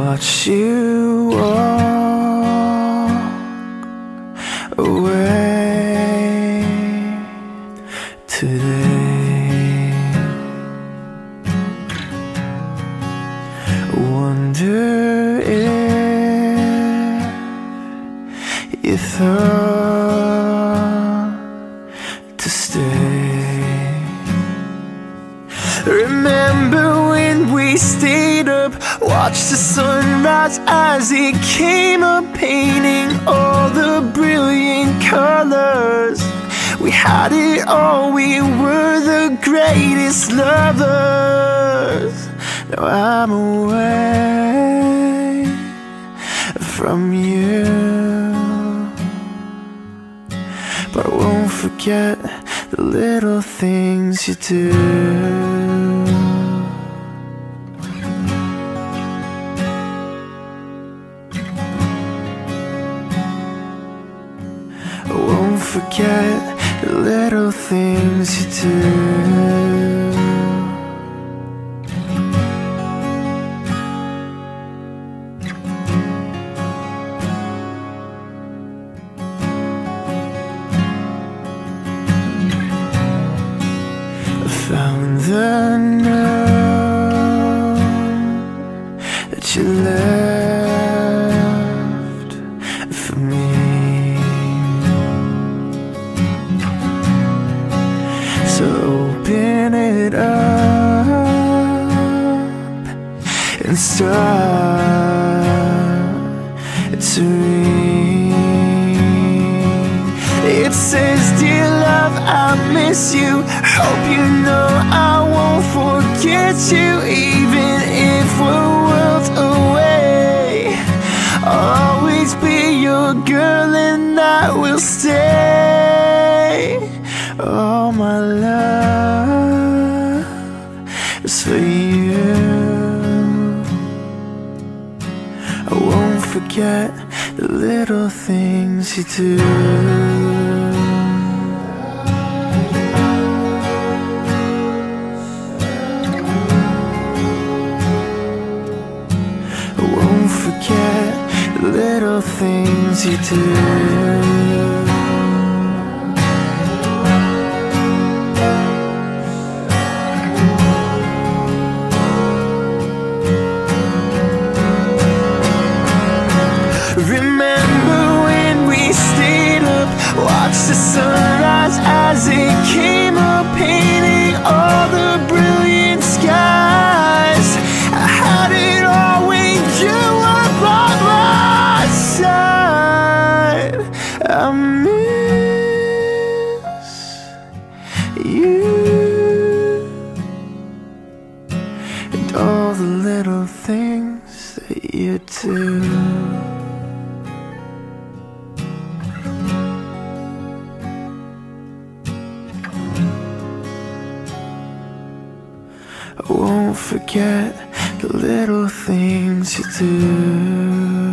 watch you walk away today. Wonder if you thought to stay. Remember when we stayed up, watched the sunrise as it came up, painting all the brilliant colors. We had it all, we were the greatest lovers. Now I'm away from you, but I won't forget the little things you do. I won't forget the little things you do. I found the note that you left for me. So open it up and start to read. It says, dear love, I miss you. Hope you know I won't forget you, even if we're worlds away. I'll always be your girl and I will stay. All my love is for you. I won't forget the little things you do. I won't forget the little things you do. Remember when we stayed up, watched the sunrise as it came up, painting all the brilliant skies. I had it all when you were by my side. I miss you and all the little things that you do. I won't forget the little things you do.